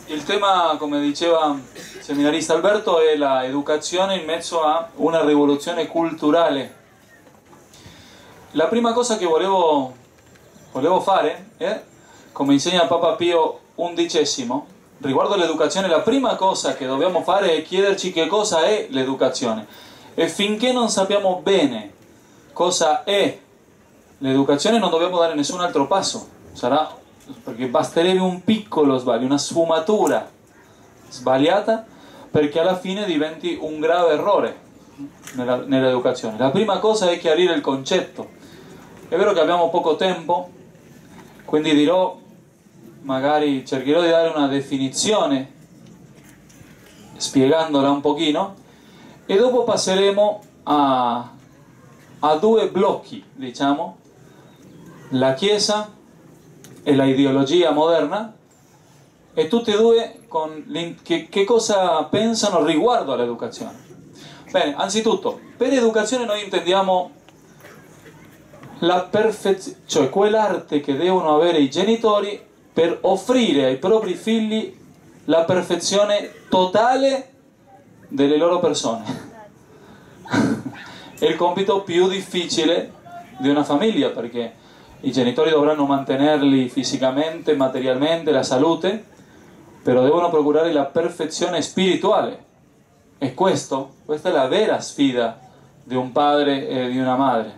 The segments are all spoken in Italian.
Il tema, come diceva il seminarista Alberto, è l'educazione in mezzo a una rivoluzione culturale. La prima cosa che volevo fare è, come insegna Papa Pio XI, riguardo l'educazione, la prima cosa che dobbiamo fare è chiederci che cosa è l'educazione. E finché non sappiamo bene cosa è l'educazione non dobbiamo dare nessun altro passo. Sarà perché basterebbe un piccolo sbaglio, una sfumatura sbagliata perché alla fine diventi un grave errore nell'educazione. La prima cosa è chiarire il concetto. È vero che abbiamo poco tempo, quindi magari cercherò di dare una definizione spiegandola un pochino e dopo passeremo a due blocchi, diciamo, la Chiesa e la ideologia moderna, e tutti e due con che cosa pensano riguardo all'educazione. Bene, anzitutto, per educazione noi intendiamo la perfezione, cioè quell'arte che devono avere i genitori per offrire ai propri figli la perfezione totale delle loro persone. È il compito più difficile di una famiglia, perché i genitori dovranno mantenerli fisicamente, materialmente, la salute, però devono procurare la perfezione spirituale. E questa è la vera sfida di un padre e di una madre.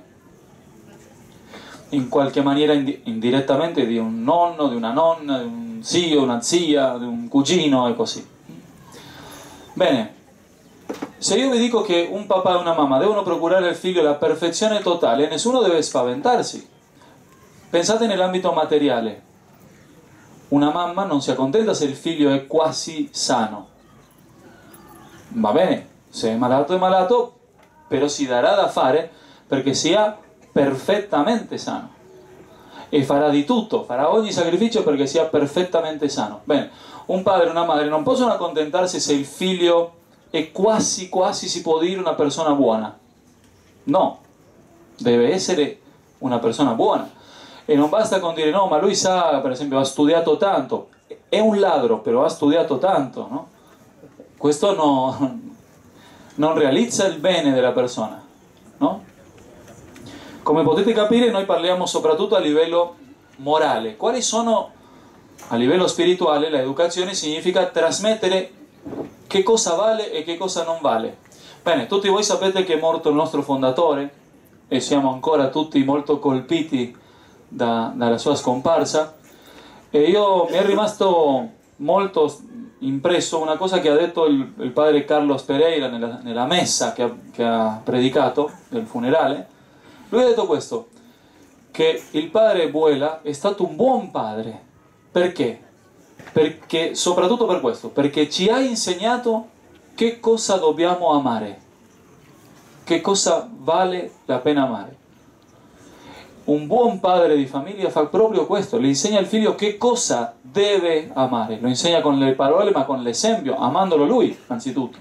In qualche maniera indirettamente di un nonno, di una nonna, di un zio, una zia, di un cugino e così. Bene, se io vi dico che un papà e una mamma devono procurare al figlio la perfezione totale, nessuno deve spaventarsi. Pensate nell'ambito materiale. Una mamma non si accontenta se il figlio è quasi sano. Va bene, se è malato, però si darà da fare perché sia perfettamente sano. E farà di tutto, farà ogni sacrificio perché sia perfettamente sano. Bene, un padre e una madre non possono accontentarsi se il figlio è quasi si può dire una persona buona. No, deve essere una persona buona. E non basta con dire no, ma lui sa, per esempio, ha studiato tanto. È un ladro, però ha studiato tanto, no? Questo non realizza il bene della persona, no? Come potete capire, noi parliamo soprattutto a livello morale. Quali sono, a livello spirituale, l'educazione significa trasmettere che cosa vale e che cosa non vale. Bene, tutti voi sapete che è morto il nostro fondatore e siamo ancora tutti molto colpiti dalla sua scomparsa, e io mi è rimasto molto impresso una cosa che ha detto il padre Carlos Pereira nella messa che ha predicato del funerale. Lui ha detto questo, che il padre Buela è stato un buon padre. Perché? Perché, soprattutto per questo, perché ci ha insegnato che cosa dobbiamo amare, che cosa vale la pena amare. Un buon padre di famiglia fa proprio questo, le insegna al figlio che cosa deve amare, lo insegna con le parole ma con l'esempio, amandolo lui anzitutto.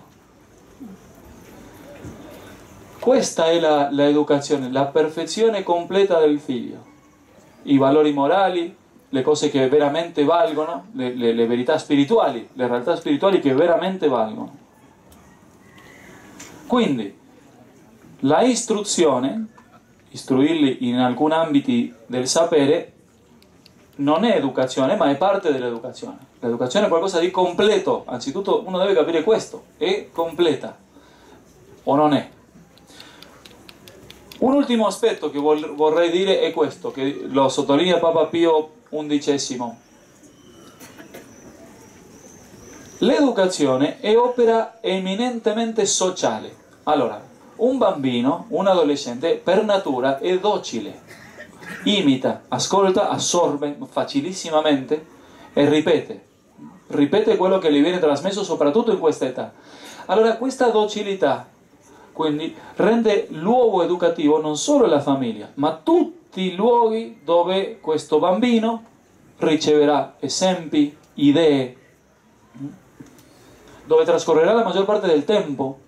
Questa è l'educazione, la perfezione completa del figlio, i valori morali, le cose che veramente valgono, le verità spirituali, le realtà spirituali che veramente valgono. Quindi la istruzione, istruirli in alcuni ambiti del sapere, non è educazione, ma è parte dell'educazione. L'educazione è qualcosa di completo, anzitutto uno deve capire questo, è completa o non è. Un ultimo aspetto che vorrei dire è questo, che lo sottolinea Papa Pio XI. L'educazione è opera eminentemente sociale. Allora, un bambino, un adolescente, per natura è docile, imita, ascolta, assorbe facilissimamente e ripete quello che gli viene trasmesso, soprattutto in questa età. Allora, questa docilità quindi rende luogo educativo non solo la famiglia, ma tutti i luoghi dove questo bambino riceverà esempi, idee, dove trascorrerà la maggior parte del tempo,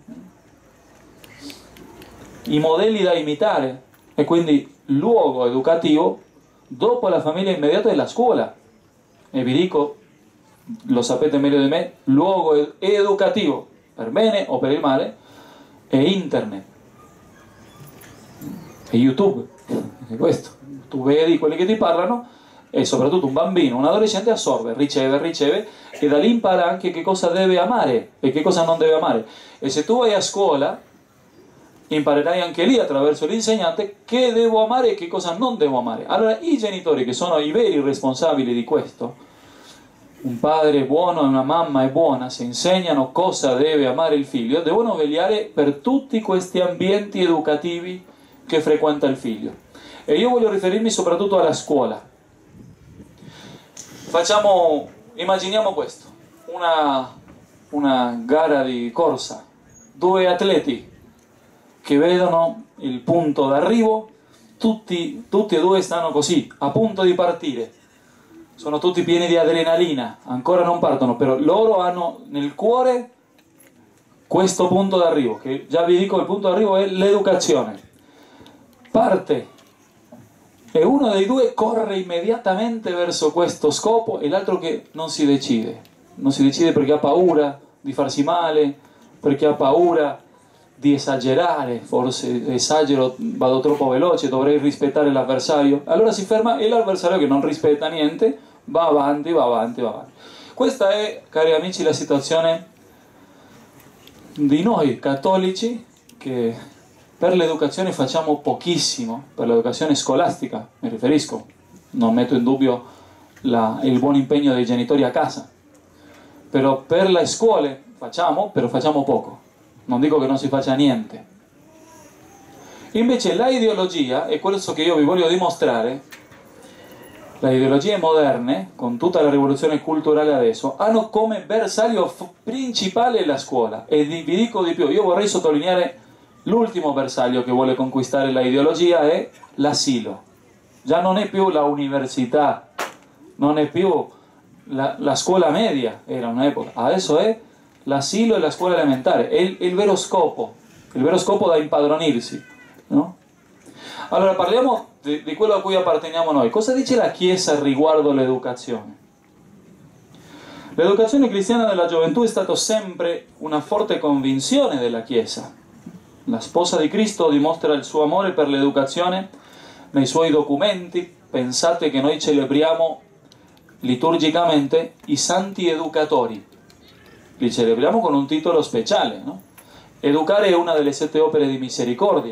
i modelli da imitare, e quindi luogo educativo dopo la famiglia immediata è la scuola. E vi dico, lo sapete meglio di me, luogo educativo, per bene o per il male, è internet, è YouTube, è questo. Tu vedi quelli che ti parlano e soprattutto un bambino, un adolescente assorbe, riceve e da lì impara anche che cosa deve amare e che cosa non deve amare. E se tu vai a scuola imparerai anche lì attraverso l'insegnante che devo amare e che cosa non devo amare. Allora i genitori, che sono i veri responsabili di questo, un padre buono e una mamma è buona, se insegnano cosa deve amare il figlio, devono vegliare per tutti questi ambienti educativi che frequenta il figlio. E io voglio riferirmi soprattutto alla scuola. Immaginiamo questo, una gara di corsa, due atleti che vedono il punto d'arrivo, tutti e due stanno così, a punto di partire. Sono tutti pieni di adrenalina, ancora non partono, però loro hanno nel cuore questo punto d'arrivo, che già vi dico il punto d'arrivo è l'educazione. Parte e uno dei due corre immediatamente verso questo scopo e l'altro che non si decide perché ha paura di farsi male, perché ha paura di esagerare, forse esagero, vado troppo veloce, dovrei rispettare l'avversario. Allora si ferma e l'avversario, che non rispetta niente, va avanti. Questa è, cari amici, la situazione di noi cattolici, che per l'educazione facciamo pochissimo, per l'educazione scolastica mi riferisco, non metto in dubbio il buon impegno dei genitori a casa, però per le scuole facciamo poco. Non dico che non si faccia niente. Invece la ideologia, e questo che io vi voglio dimostrare, le ideologie moderne, con tutta la rivoluzione culturale adesso, hanno come bersaglio principale la scuola. E vi dico di più, io vorrei sottolineare l'ultimo bersaglio che vuole conquistare la ideologia, è l'asilo. Già non è più la università, non è più la scuola media, era un'epoca, adesso è l'asilo e la scuola elementare, è il vero scopo da impadronirsi, no? Allora parliamo di quello a cui apparteniamo noi. Cosa dice la Chiesa riguardo l'educazione? L'educazione cristiana della gioventù è stata sempre una forte convinzione della Chiesa. La sposa di Cristo dimostra il suo amore per l'educazione nei suoi documenti. Pensate che noi celebriamo liturgicamente i santi educatori. Li celebriamo con un titolo speciale, no? Educare è una delle 7 opere di misericordia.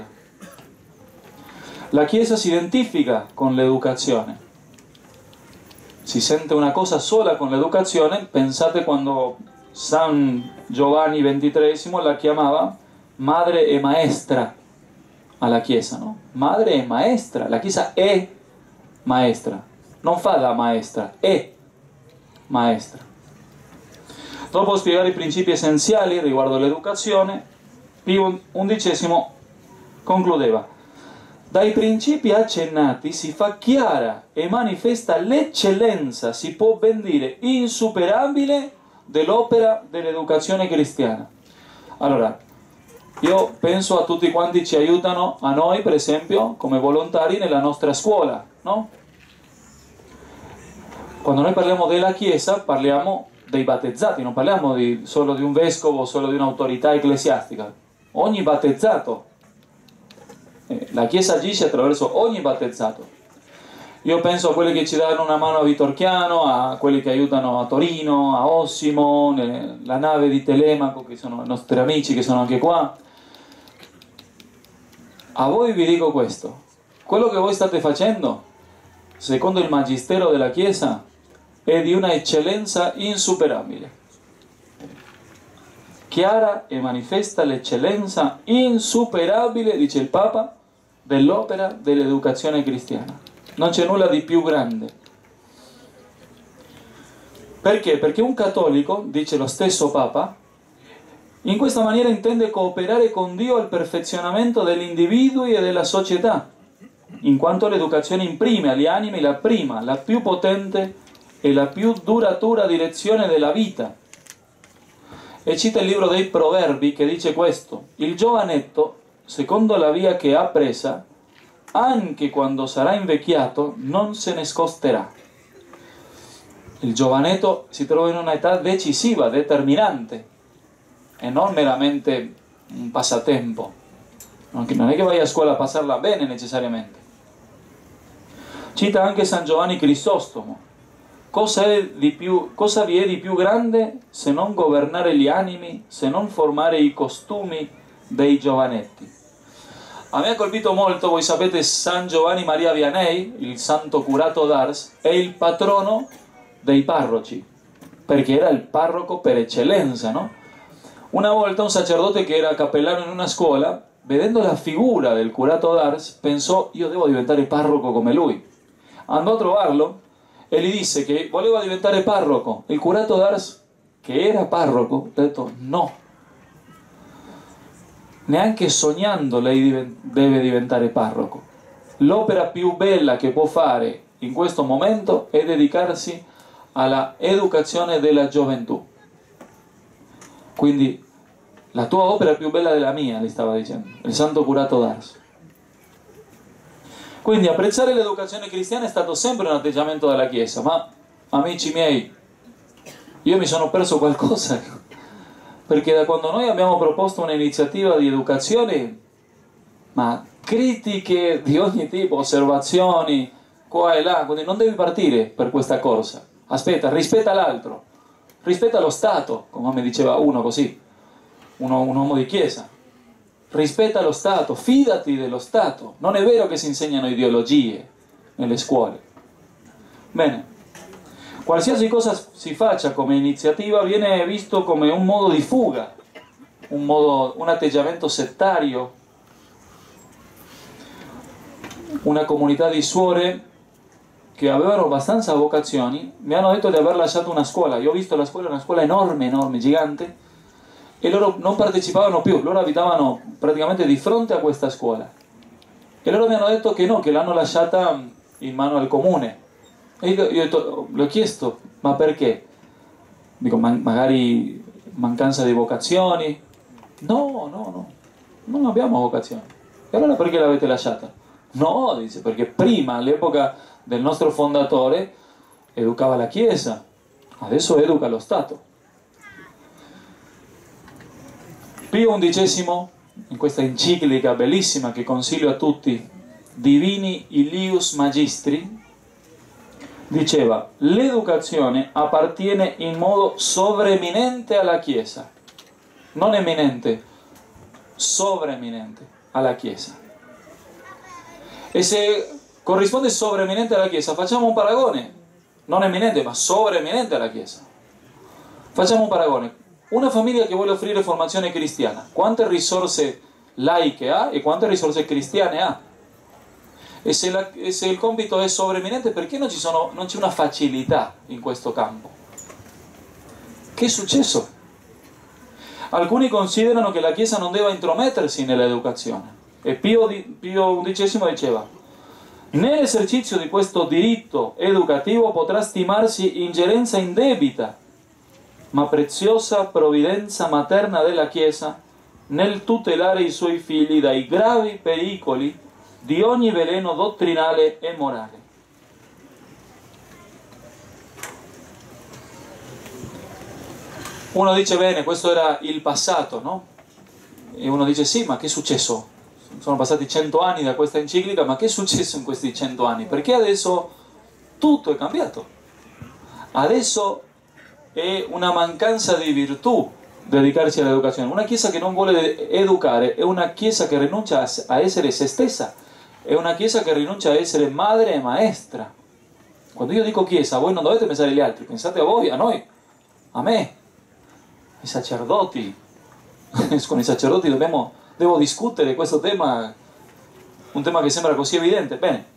La Chiesa si identifica con l'educazione. Si sente una cosa sola con l'educazione. Pensate quando San Giovanni XXIII la chiamava madre e maestra alla Chiesa, no? Madre e maestra. La Chiesa è maestra. Non fa da maestra, è maestra. Dopo spiegare i principi essenziali riguardo l'educazione, Pio XI concludeva: dai principi accennati si fa chiara e manifesta l'eccellenza, si può ben dire insuperabile, dell'opera dell'educazione cristiana. Allora, io penso a tutti quanti ci aiutano, a noi per esempio, come volontari nella nostra scuola, no? Quando noi parliamo della Chiesa, parliamo dei battezzati, non parliamo solo di un vescovo, solo di un'autorità ecclesiastica. Ogni battezzato, la Chiesa agisce attraverso ogni battezzato. Io penso a quelli che ci danno una mano a Vitorchiano, a quelli che aiutano a Torino, a Ossimo, la nave di Telemaco, che sono i nostri amici che sono anche qua. A voi vi dico questo: quello che voi state facendo, secondo il magistero della Chiesa, è di una eccellenza insuperabile. Chiara e manifesta l'eccellenza insuperabile, dice il Papa, dell'opera dell'educazione cristiana. Non c'è nulla di più grande. Perché? Perché un cattolico, dice lo stesso Papa, in questa maniera intende cooperare con Dio al perfezionamento degli individui e della società, in quanto l'educazione imprime agli animi la prima, la più potente e la più duratura direzione della vita. E cita il libro dei Proverbi che dice questo: il giovanetto, secondo la via che ha presa, anche quando sarà invecchiato, non se ne scosterà. il giovanetto si trova in un'età decisiva, determinante, e non meramente un passatempo. Non è che vai a scuola a passarla bene necessariamente. Cita anche San Giovanni Crisostomo: cosa vi è di più grande se non governare gli animi, se non formare i costumi dei giovanetti? A me ha colpito molto, voi sapete, San Giovanni Maria Vianney, il santo curato d'Ars, è il patrono dei parroci, perché era il parroco per eccellenza, no? Una volta un sacerdote che era cappellano in una scuola, vedendo la figura del curato d'Ars, pensò: io devo diventare parroco come lui. Andò a trovarlo e gli disse che voleva diventare parroco. Il curato d'Ars, che era parroco, ha detto: no, neanche sognando lei deve diventare parroco. L'opera più bella che può fare in questo momento è dedicarsi alla educazione della gioventù. Quindi la tua opera è più bella della mia, gli stava dicendo il santo curato d'Ars. Quindi apprezzare l'educazione cristiana è stato sempre un atteggiamento della Chiesa, ma amici miei, io mi sono perso qualcosa, perché da quando noi abbiamo proposto un'iniziativa di educazione, ma critiche di ogni tipo, osservazioni qua e là, quindi non devi partire per questa corsa. Aspetta, rispetta l'altro, rispetta lo Stato, come mi diceva uno così, un uomo di chiesa. Rispetta lo Stato, fidati dello Stato. Non è vero che si insegnano ideologie nelle scuole. Bene, qualsiasi cosa si faccia come iniziativa viene visto come un modo di fuga, un atteggiamento settario. Una comunità di suore che avevano abbastanza vocazioni mi hanno detto di aver lasciato una scuola. Io ho visto la scuola, una scuola enorme, enorme, gigante, e loro non partecipavano più, loro abitavano praticamente di fronte a questa scuola. E loro mi hanno detto che no, che l'hanno lasciata in mano al comune. E io ho detto, le ho chiesto, ma perché? Dico, magari mancanza di vocazioni? No, non abbiamo vocazioni. E allora perché l'avete lasciata? No, dice, perché prima, all'epoca del nostro fondatore, educava la Chiesa, adesso educa lo Stato. Pio XI, in questa enciclica bellissima che consiglio a tutti, Divini Ilius Magistri, diceva: l'educazione appartiene in modo sovreminente alla Chiesa, non eminente, sovreminente alla Chiesa. E se corrisponde sovreminente alla Chiesa, facciamo un paragone, non eminente ma sovreminente alla Chiesa. Facciamo un paragone: una famiglia che vuole offrire formazione cristiana, quante risorse laiche ha e quante risorse cristiane ha? E se il compito è sovreminente, perché non c'è una facilità in questo campo? Che è successo? Alcuni considerano che la Chiesa non debba intromettersi nell'educazione. E Pio XI diceva: nell'esercizio di questo diritto educativo potrà stimarsi ingerenza indebita, ma preziosa provvidenza materna della Chiesa nel tutelare i suoi figli dai gravi pericoli di ogni veleno dottrinale e morale. Uno dice: bene, questo era il passato, no? E uno dice: sì, ma che è successo? Sono passati 100 anni da questa enciclica, ma che è successo in questi 100 anni? Perché adesso tutto è cambiato. Adesso è una mancanza di virtù dedicarsi all'educazione. Una Chiesa che non vuole educare è una Chiesa che rinuncia a essere se stessa, è una Chiesa che rinuncia a essere madre e maestra. Quando io dico Chiesa, voi non dovete pensare agli altri, pensate a voi, a noi, a me, ai sacerdoti. Con i sacerdoti devo discutere questo tema, un tema che sembra così evidente. Bene.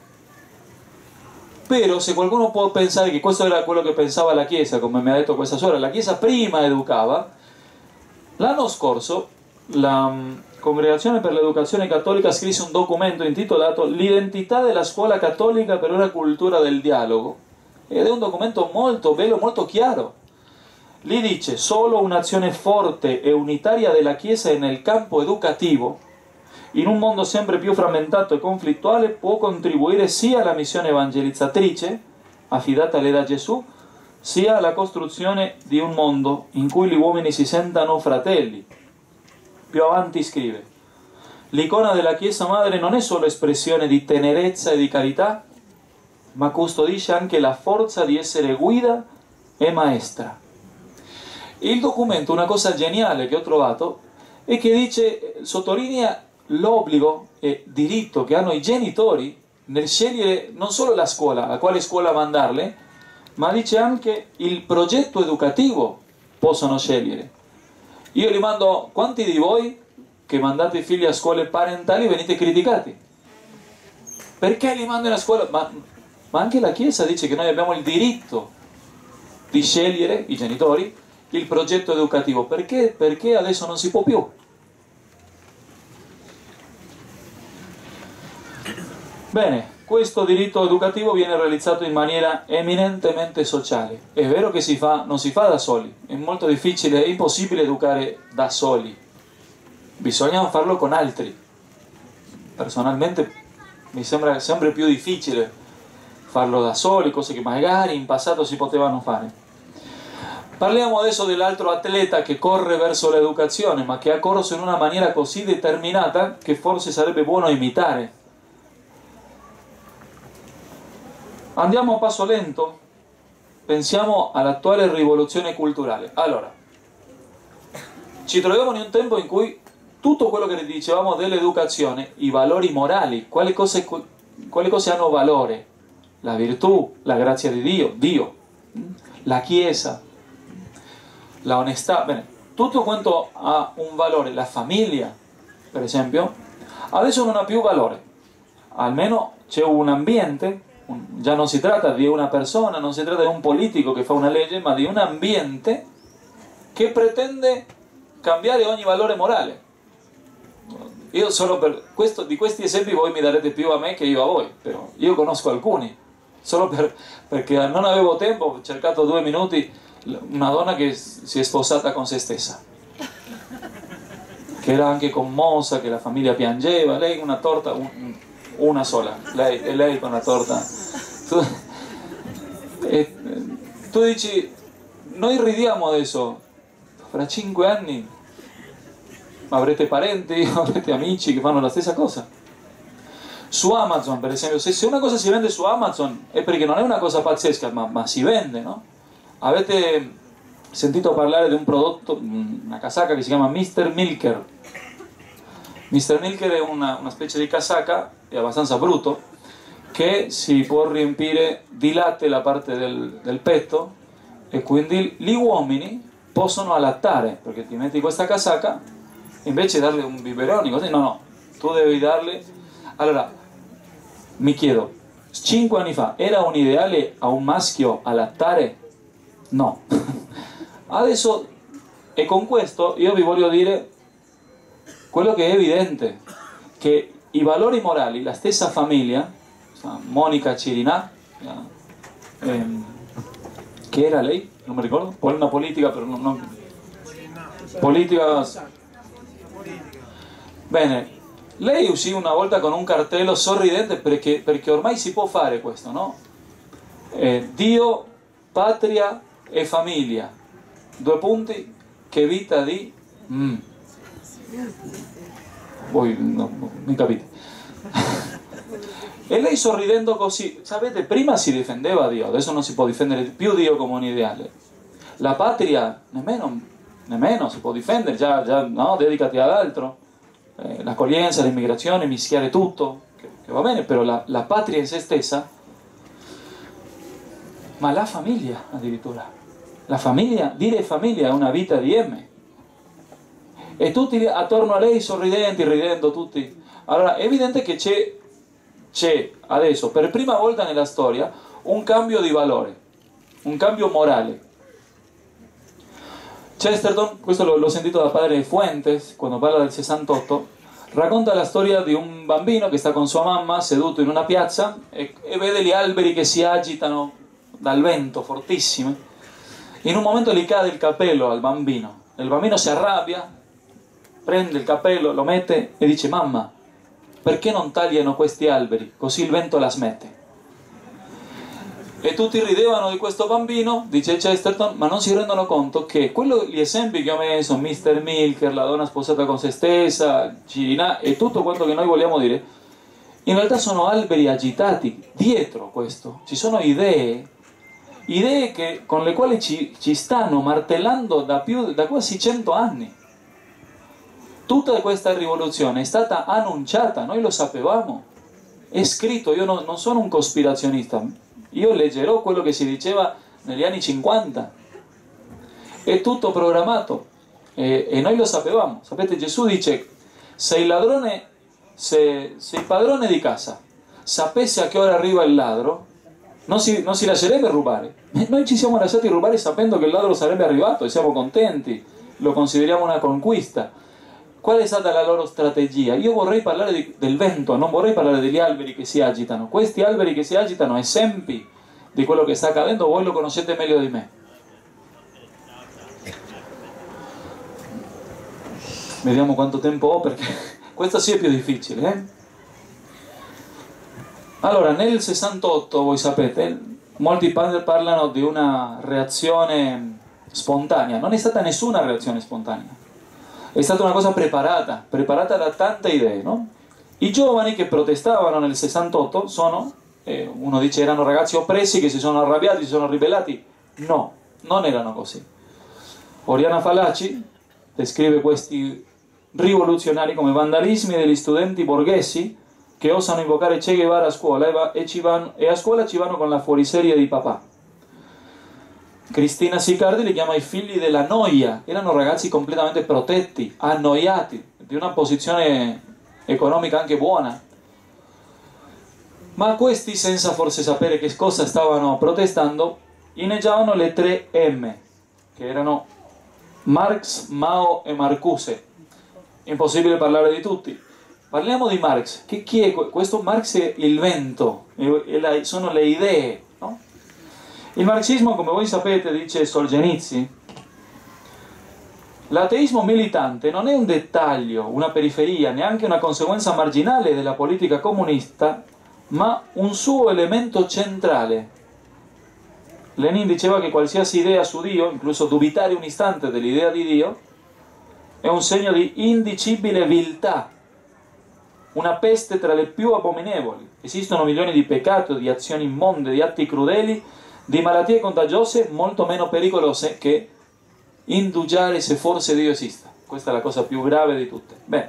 Però se qualcuno può pensare che questo era quello che pensava la Chiesa, come mi ha detto questa suora, la Chiesa prima educava, l'anno scorso la Congregazione per l'Educazione Cattolica scrisse un documento intitolato L'identità della scuola cattolica per una cultura del dialogo, ed è un documento molto bello, molto chiaro. Lì dice: solo un'azione forte e unitaria della Chiesa nel campo educativo, in un mondo sempre più frammentato e conflittuale, può contribuire sia alla missione evangelizzatrice affidata a lei da Gesù, sia la costruzione di un mondo in cui gli uomini si sentano fratelli. Più avanti scrive: l'icona della Chiesa Madre non è solo espressione di tenerezza e di carità, ma custodisce anche la forza di essere guida e maestra. Il documento, una cosa geniale che ho trovato, è che dice, sottolinea l'obbligo e diritto che hanno i genitori nel scegliere non solo la scuola, a quale scuola mandarle, ma dice anche il progetto educativo possono scegliere. Io li mando, quanti di voi che mandate i figli a scuole parentali venite criticati? Perché li mandano a scuola? Ma anche la Chiesa dice che noi abbiamo il diritto di scegliere, i genitori, il progetto educativo. Perché? Perché adesso non si può più. Bene, questo diritto educativo viene realizzato in maniera eminentemente sociale. È vero che non si fa da soli, è molto difficile, è impossibile educare da soli. Bisogna farlo con altri. Personalmente mi sembra sempre più difficile farlo da soli, cose che magari in passato si potevano fare. Parliamo adesso dell'altro atleta che corre verso l'educazione, ma che ha corso in una maniera così determinata che forse sarebbe buono imitare. Andiamo a passo lento, pensiamo all'attuale rivoluzione culturale. Allora, ci troviamo in un tempo in cui tutto quello che dicevamo dell'educazione, i valori morali, quali cose hanno valore? La virtù, la grazia di Dio, la Chiesa, la onestà, bene, tutto quanto ha un valore, la famiglia, per esempio, adesso non ha più valore. Almeno c'è un ambiente, già non si tratta di una persona, non si tratta di un politico che fa una legge, ma di un ambiente che pretende cambiare ogni valore morale. Io solo per questo, di questi esempi voi mi darete più a me che io a voi, però io conosco alcuni, solo perché non avevo tempo, ho cercato 2 minuti, una donna che si è sposata con se stessa, che era anche commossa, che la famiglia piangeva, lei una torta, una sola, lei con la torta. Tu dici, noi ridiamo adesso, fra 5 anni avrete parenti, avrete amici che fanno la stessa cosa. Su Amazon, per esempio, se una cosa si vende su Amazon è perché non è una cosa pazzesca, ma si vende, no? Avete sentito parlare di un prodotto, una casacca che si chiama Mr. Milker? Mr. Milker è una specie di casacca, è abbastanza brutto, che si può riempire di latte la parte del petto e quindi gli uomini possono allattare, perché ti metti questa casacca, invece di darle un biberone, così, no, tu devi darle. Allora, mi chiedo, 5 anni fa era un ideale a un maschio allattare? No. Adesso, e con questo io vi voglio dire quello che è evidente, che i valori morali, la stessa famiglia, Monica Cirinà, che era lei? Non mi ricordo, una politica, però non politica. Bene, lei uscì una volta con un cartello sorridente perché ormai si può fare questo, no? Dio, patria e famiglia. 2 punti, che vita di... Voi non mi capite. E lei sorridendo così, sapete, prima si difendeva Dio, adesso non si può difendere più Dio come un ideale. La patria nemmeno si può difendere, già no, dedicati ad altro. L'accoglienza, l'immigrazione, mischiare tutto, che va bene, però la patria in se stessa, ma la famiglia addirittura. La famiglia, dire famiglia è una vita di M. E tutti attorno a lei sorridenti, ridendo tutti. Allora è evidente che c'è adesso, per prima volta nella storia, un cambio di valore, un cambio morale. Chesterton, questo l'ho sentito da padre Fuentes, quando parla del 68, racconta la storia di un bambino che sta con sua mamma seduto in una piazza e vede gli alberi che si agitano dal vento fortissimo. In un momento gli cade il cappello al bambino, il bambino si arrabbia, prende il cappello, lo mette e dice: mamma, perché non tagliano questi alberi, così il vento la smette? E tutti ridevano di questo bambino, dice Chesterton, ma non si rendono conto che gli esempi che ho messo, Mr. Milker, la donna sposata con se stessa, Cirinà e tutto quanto che noi vogliamo dire, in realtà sono alberi agitati. Dietro questo ci sono idee con le quali ci stanno martellando da quasi 100 anni. Tutta questa rivoluzione è stata annunciata, noi lo sapevamo, è scritto. Io non sono un cospirazionista, io leggerò quello che si diceva negli anni 50, è tutto programmato e noi lo sapevamo. Sapete, Gesù dice: se il padrone di casa sapesse a che ora arriva il ladro, non si lascerebbe rubare. Noi ci siamo lasciati rubare sapendo che il ladro sarebbe arrivato e siamo contenti, lo consideriamo una conquista. Qual è stata la loro strategia? Io vorrei parlare del vento, non vorrei parlare degli alberi che si agitano. Questi alberi che si agitano, esempi di quello che sta accadendo, voi lo conoscete meglio di me. Vediamo quanto tempo ho, perché questo sì è più difficile. Allora, nel 68, voi sapete, molti parlano di una reazione spontanea. Non è stata nessuna reazione spontanea. È stata una cosa preparata da tante idee, no? I giovani che protestavano nel 68 sono, uno dice, erano ragazzi oppressi che si sono arrabbiati, si sono ribellati. No, non erano così. Oriana Fallaci descrive questi rivoluzionari come vandalismi degli studenti borghesi che osano invocare Che Guevara a scuola e a scuola ci vanno con la fuoriserie di papà. Cristina Sicardi li chiama i figli della noia. Erano ragazzi completamente protetti, annoiati, di una posizione economica anche buona. Ma questi, senza forse sapere che cosa stavano protestando, inneggiavano le 3 M, che erano Marx, Mao e Marcuse. Impossibile parlare di tutti. Parliamo di Marx. Chi è questo? Marx è il vento, sono le idee, no? Il marxismo, come voi sapete, dice Solzhenitsyn, l'ateismo militante non è un dettaglio, una periferia, neanche una conseguenza marginale della politica comunista, ma un suo elemento centrale. Lenin diceva che qualsiasi idea su Dio, incluso dubitare un istante dell'idea di Dio, è un segno di indicibile viltà, una peste tra le più abominevoli. Esistono milioni di peccati, di azioni immonde, di atti crudeli, di malattie contagiose molto meno pericolose che indugiare se forse Dio esista. Questa è la cosa più grave di tutte. Bene.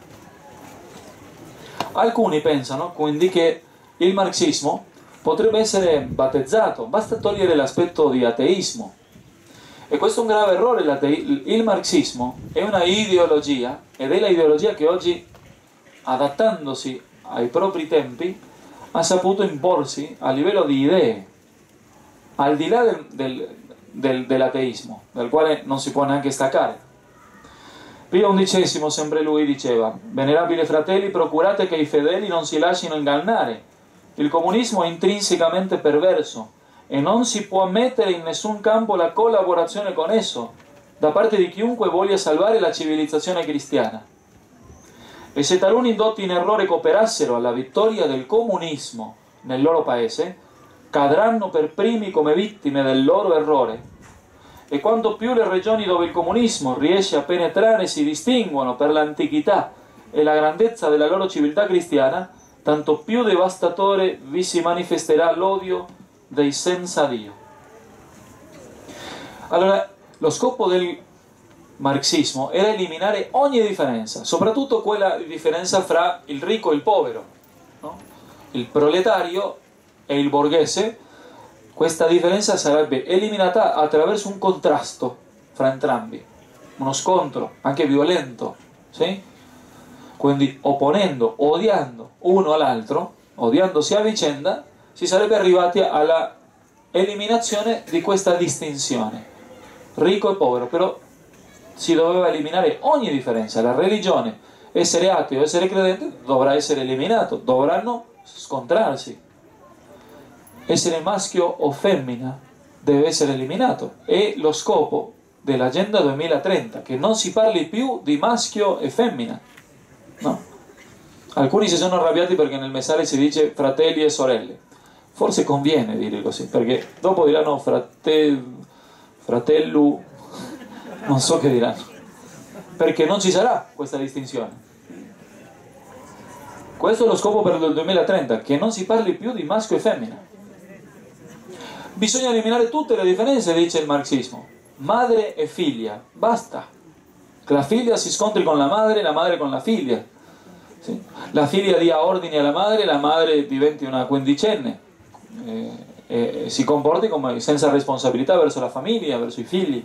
Alcuni pensano quindi che il marxismo potrebbe essere battezzato, basta togliere l'aspetto di ateismo. E questo è un grave errore. Il marxismo è una ideologia, ed è la ideologia che oggi, adattandosi ai propri tempi, ha saputo imporsi a livello di idee, al di là dell'ateismo, dal quale non si può neanche staccare. Pio XI, sempre lui, diceva: venerabili fratelli, procurate che i fedeli non si lasciano ingannare. Il comunismo è intrinsecamente perverso e non si può ammettere in nessun campo la collaborazione con esso da parte di chiunque voglia salvare la civilizzazione cristiana. E se taluni indotti in errore cooperassero alla vittoria del comunismo nel loro paese, cadranno per primi come vittime del loro errore. E quanto più le regioni dove il comunismo riesce a penetrare si distinguono per l'antichità e la grandezza della loro civiltà cristiana, tanto più devastatore vi si manifesterà l'odio dei senza Dio. Allora, lo scopo del marxismo era eliminare ogni differenza, soprattutto quella differenza fra il ricco e il povero, no? Il proletario e il borghese. Questa differenza sarebbe eliminata attraverso un contrasto fra entrambi, uno scontro anche violento, sì? Quindi opponendo, odiando uno all'altro, odiandosi a vicenda, si sarebbe arrivati alla eliminazione di questa distinzione, ricco e povero. Però si doveva eliminare ogni differenza. La religione, essere ateo o essere credente, dovrà essere eliminato, dovranno scontrarsi. Essere maschio o femmina deve essere eliminato. È lo scopo dell'Agenda 2030, che non si parli più di maschio e femmina, no? Alcuni si sono arrabbiati perché nel messaggio si dice fratelli e sorelle. Forse conviene dire così, perché dopo diranno fratello, non so che diranno, perché non ci sarà questa distinzione. Questo è lo scopo per il 2030, che non si parli più di maschio e femmina. Bisogna eliminare tutte le differenze, dice il marxismo. Madre e figlia, basta. Che la figlia si scontri con la madre con la figlia. Sì. La figlia dia ordini alla madre, la madre diventi una quindicenne e si comporti come senza responsabilità verso la famiglia, verso i figli.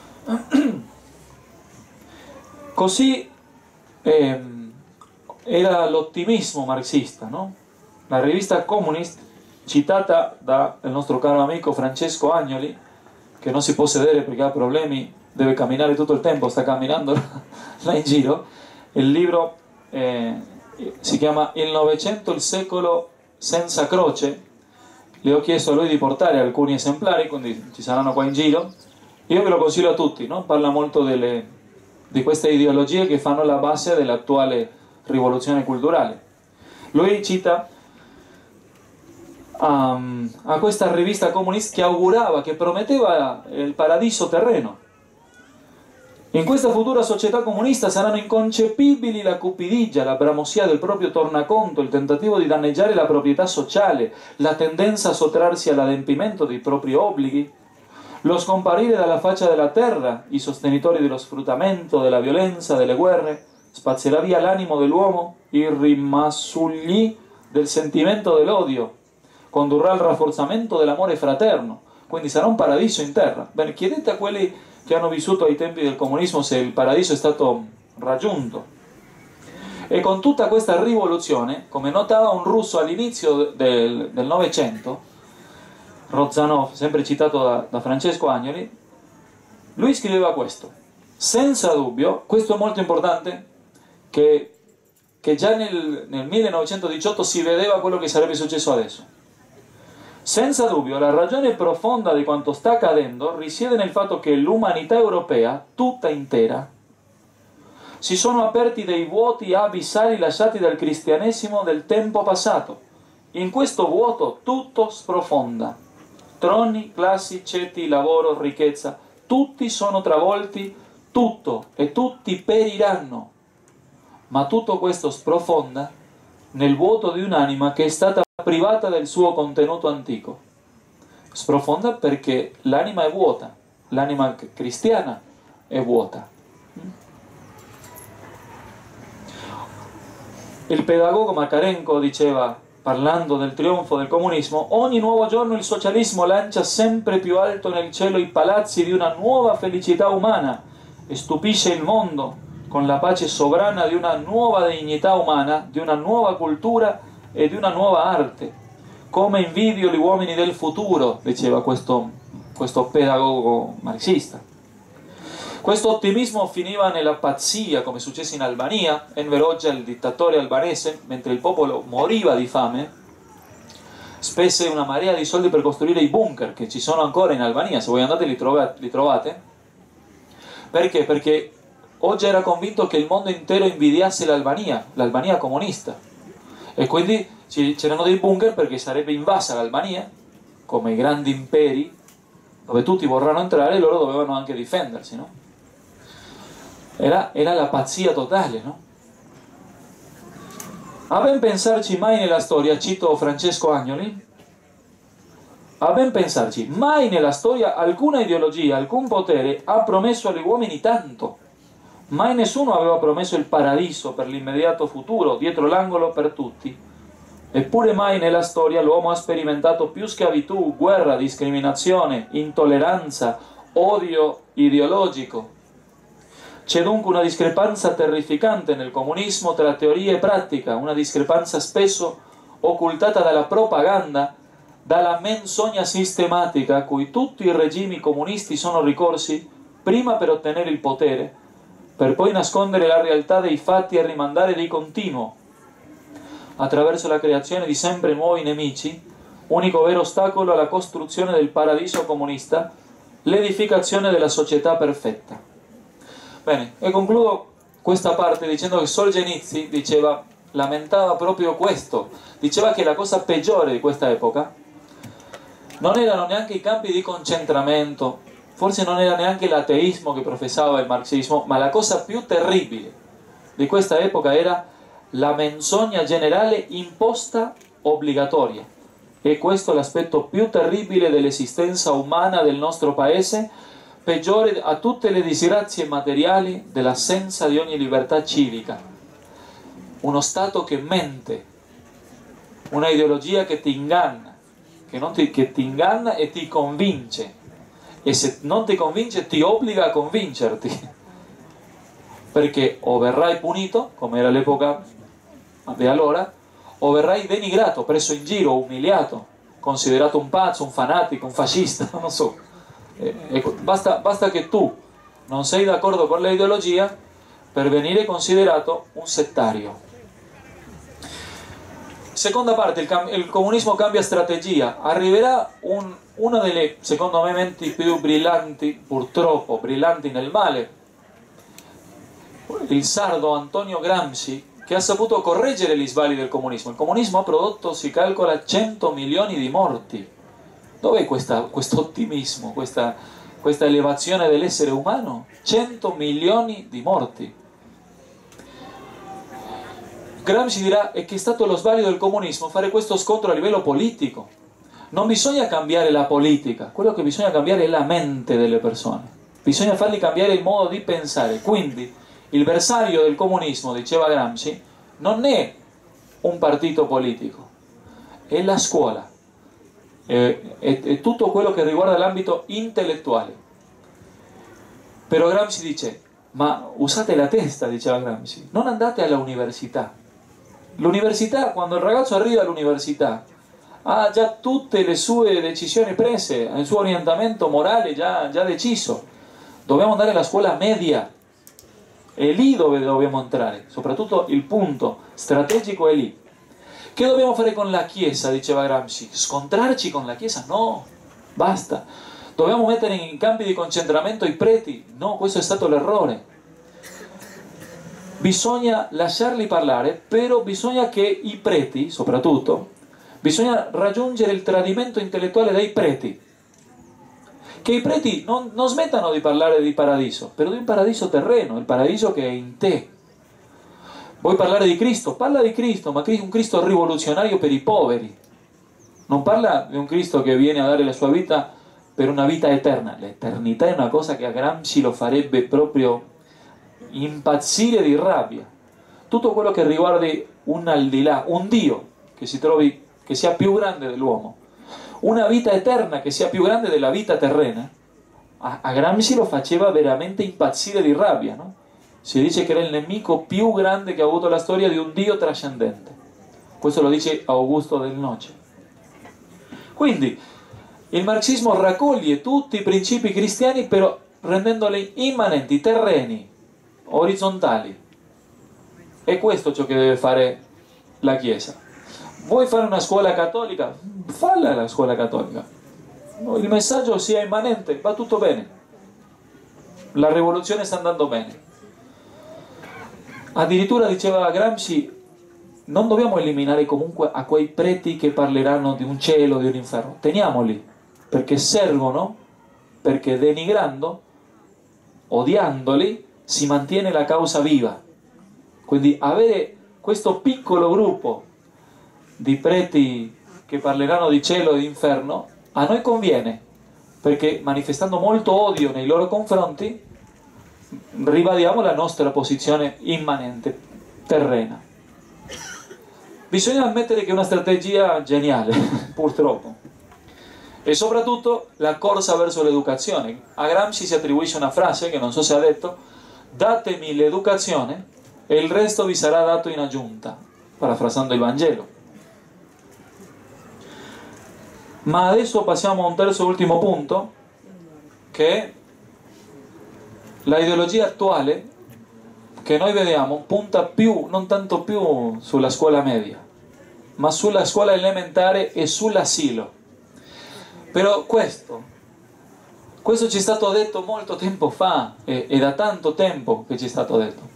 Così era l'ottimismo marxista, no? La rivista Comunist, citata dal nostro caro amico Francesco Agnoli, che non si può sedere perché ha problemi, deve camminare tutto il tempo, sta camminando là in giro. Il libro si chiama Il Novecento, il secolo senza croce. Le ho chiesto a lui di portare alcuni esemplari, quindi ci saranno qua in giro. Io ve lo consiglio a tutti, no? Parla molto di queste ideologie che fanno la base dell'attuale rivoluzione culturale. Lui cita a questa rivista comunista che augurava, che prometteva il paradiso terreno. In questa futura società comunista saranno inconcepibili la cupidigia, la bramosia del proprio tornaconto, il tentativo di danneggiare la proprietà sociale, la tendenza a sottrarsi all'adempimento dei propri obblighi, lo scomparire dalla faccia della terra, i sostenitori dello sfruttamento, della violenza, delle guerre. Spazzerà via l'animo dell'uomo, il rimasugli del sentimento dell'odio, condurrà al rafforzamento dell'amore fraterno, quindi sarà un paradiso in terra. Bene, chiedete a quelli che hanno vissuto ai tempi del comunismo se il paradiso è stato raggiunto. E con tutta questa rivoluzione, come notava un russo all'inizio del Novecento, Rozanov, sempre citato da Francesco Agnoli, lui scriveva questo: senza dubbio, questo è molto importante, che già nel 1918 si vedeva quello che sarebbe successo adesso. Senza dubbio, la ragione profonda di quanto sta accadendo risiede nel fatto che l'umanità europea, tutta intera, si sono aperti dei vuoti abissali lasciati dal cristianesimo del tempo passato. In questo vuoto tutto sprofonda. Troni, classi, ceti, lavoro, ricchezza, tutti sono travolti, tutto e tutti periranno. Ma tutto questo sprofonda nel vuoto di un'anima che è stata privata del suo contenuto antico. Sprofonda perché l'anima è vuota, l'anima cristiana è vuota. Il pedagogo Makarenko diceva, parlando del trionfo del comunismo: ogni nuovo giorno il socialismo lancia sempre più alto nel cielo i palazzi di una nuova felicità umana e stupisce il mondo con la pace sovrana di una nuova dignità umana, di una nuova cultura e di una nuova arte. Come invidio gli uomini del futuro, diceva questo pedagogo marxista. Questo ottimismo finiva nella pazzia, come successe in Albania. Enver Hoxha, il dittatore albanese, mentre il popolo moriva di fame, spese una marea di soldi per costruire i bunker, che ci sono ancora in Albania. Se voi andate li trovate. Perché? Perché Hoxha era convinto che il mondo intero invidiasse l'Albania comunista. E quindi c'erano dei bunker perché sarebbe invasa l'Albania, come i grandi imperi, dove tutti vorranno entrare e loro dovevano anche difendersi, no? Era la pazzia totale, no? A ben pensarci, mai nella storia, cito Francesco Agnoli, a ben pensarci, mai nella storia alcuna ideologia, alcun potere ha promesso agli uomini tanto. Mai nessuno aveva promesso il paradiso per l'immediato futuro, dietro l'angolo per tutti. Eppure mai nella storia l'uomo ha sperimentato più schiavitù, guerra, discriminazione, intolleranza, odio ideologico. C'è dunque una discrepanza terrificante nel comunismo tra teoria e pratica, una discrepanza spesso occultata dalla propaganda, dalla menzogna sistematica a cui tutti i regimi comunisti sono ricorsi prima per ottenere il potere, per poi nascondere la realtà dei fatti e rimandare di continuo, attraverso la creazione di sempre nuovi nemici, unico vero ostacolo alla costruzione del paradiso comunista, l'edificazione della società perfetta. Bene, e concludo questa parte dicendo che Solzhenitsyn lamentava proprio questo, diceva che la cosa peggiore di questa epoca non erano neanche i campi di concentramento, forse non era neanche l'ateismo che professava il marxismo, ma la cosa più terribile di questa epoca era la menzogna generale imposta obbligatoria. E questo è l'aspetto più terribile dell'esistenza umana del nostro paese, peggiore a tutte le disgrazie materiali dell'assenza di ogni libertà civica. Uno Stato che mente, una ideologia che ti inganna, che ti inganna e ti convince, e se non ti convince ti obbliga a convincerti, perché o verrai punito, come era l'epoca di allora, o verrai denigrato, preso in giro, umiliato, considerato un pazzo, un fanatico, un fascista, non so. Basta che tu non sei d'accordo con l'ideologia per venire considerato un settario. Seconda parte, il comunismo cambia strategia. Arriverà una delle, secondo me, menti più brillanti, purtroppo brillanti nel male, il sardo Antonio Gramsci, che ha saputo correggere gli sbagli del comunismo. Il comunismo ha prodotto, si calcola, 100 milioni di morti. Dov'è questo ottimismo, questa elevazione dell'essere umano? 100 milioni di morti. Gramsci dirà che è stato lo sbaglio del comunismo fare questo scontro a livello politico. Non bisogna cambiare la politica, quello che bisogna cambiare è la mente delle persone. Bisogna fargli cambiare il modo di pensare. Quindi il bersaglio del comunismo, diceva Gramsci, non è un partito politico, è la scuola, è tutto quello che riguarda l'ambito intellettuale. Però Gramsci dice, ma usate la testa, diceva Gramsci, non andate all'università. L'università, quando il ragazzo arriva all'università, ha già tutte le sue decisioni prese, il suo orientamento morale già deciso. Dobbiamo andare alla scuola media. È lì dove dobbiamo entrare, soprattutto il punto strategico è lì. Che dobbiamo fare con la Chiesa, diceva Gramsci? Scontrarci con la Chiesa? No, basta. Dobbiamo mettere in campi di concentramento i preti? No, questo è stato l'errore. Bisogna lasciarli parlare, però bisogna che i preti, soprattutto, bisogna raggiungere il tradimento intellettuale dei preti. Che i preti non smettano di parlare di paradiso, però di un paradiso terreno, il paradiso che è in te. Vuoi parlare di Cristo? Parla di Cristo, ma un Cristo rivoluzionario per i poveri. Non parla di un Cristo che viene a dare la sua vita per una vita eterna. L'eternità è una cosa che a Gramsci lo farebbe proprio impazzire di rabbia. Tutto quello che riguardi un aldilà, un Dio che si trovi, che sia più grande dell'uomo, una vita eterna che sia più grande della vita terrena, a Gramsci lo faceva veramente impazzire di rabbia, no? Si dice che era il nemico più grande che ha avuto la storia di un Dio trascendente. Questo lo dice Augusto del Noce. Quindi il marxismo raccoglie tutti i principi cristiani, però rendendoli immanenti, terreni, orizzontali. È questo ciò che deve fare la Chiesa. Vuoi fare una scuola cattolica? Falla la scuola cattolica. Il messaggio sia immanente, va tutto bene. La rivoluzione sta andando bene. Addirittura diceva Gramsci, non dobbiamo eliminare comunque a quei preti che parleranno di un cielo, di un inferno. Teniamoli, perché servono, perché denigrando, odiandoli, si mantiene la causa viva. Quindi avere questo piccolo gruppo di preti che parleranno di cielo e di inferno a noi conviene, perché manifestando molto odio nei loro confronti ribadiamo la nostra posizione immanente, terrena. Bisogna ammettere che è una strategia geniale, purtroppo. E soprattutto la corsa verso l'educazione. A Gramsci si attribuisce una frase che non so se ha detto: datemi l'educazione e il resto vi sarà dato in aggiunta, parafrasando il Vangelo. Ma adesso passiamo a un terzo e ultimo punto, che è la ideologia attuale che noi vediamo punta più, non tanto più sulla scuola media, ma sulla scuola elementare e sull'asilo. Però questo ci è stato detto molto tempo fa, e da tanto tempo che ci è stato detto.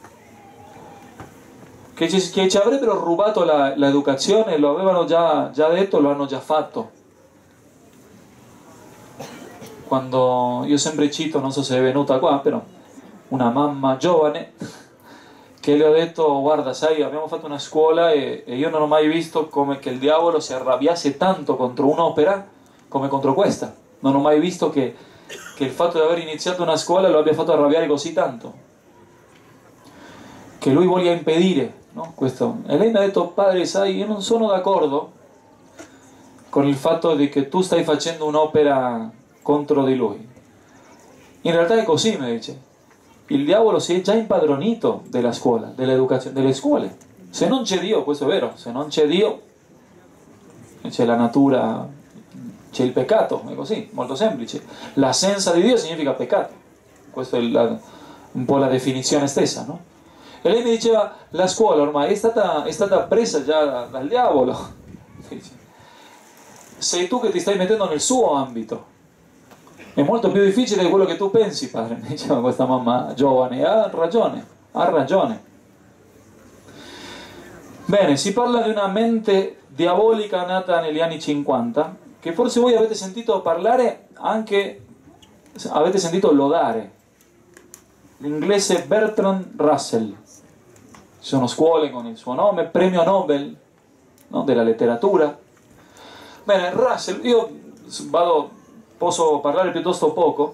Che ci avrebbero rubato l'educazione, lo avevano già detto, lo hanno già fatto. quando io sempre cito, non so se è venuta qua, però una mamma giovane che le ho detto: guarda, sai, abbiamo fatto una scuola e io non ho mai visto come che il diavolo si arrabbiasse tanto contro un'opera come contro questa. Non ho mai visto che il fatto di aver iniziato una scuola lo abbia fatto arrabbiare così tanto, che lui voglia impedire, no? Questo. E lei mi ha detto: padre, sai, io non sono d'accordo con il fatto di che tu stai facendo un'opera contro di lui. In realtà è così, mi dice. Il diavolo si è già impadronito della scuola, dell'educazione, delle scuole. Se non c'è Dio, questo è vero, se non c'è Dio, c'è la natura, c'è il peccato, è così, molto semplice. L'assenza di Dio significa peccato. Questa è un po' la definizione stessa, no? E lei mi diceva: la scuola ormai è stata presa già dal diavolo. Sei tu che ti stai mettendo nel suo ambito. È molto più difficile di quello che tu pensi, padre, mi diceva questa mamma giovane. E ha ragione, ha ragione. Bene, si parla di una mente diabolica nata negli anni 50, che forse voi avete sentito parlare, anche avete sentito lodare. L'inglese Bertrand Russell. Ci sono scuole con il suo nome, premio Nobel, no, della letteratura. Bene, Russell, io posso parlare piuttosto poco.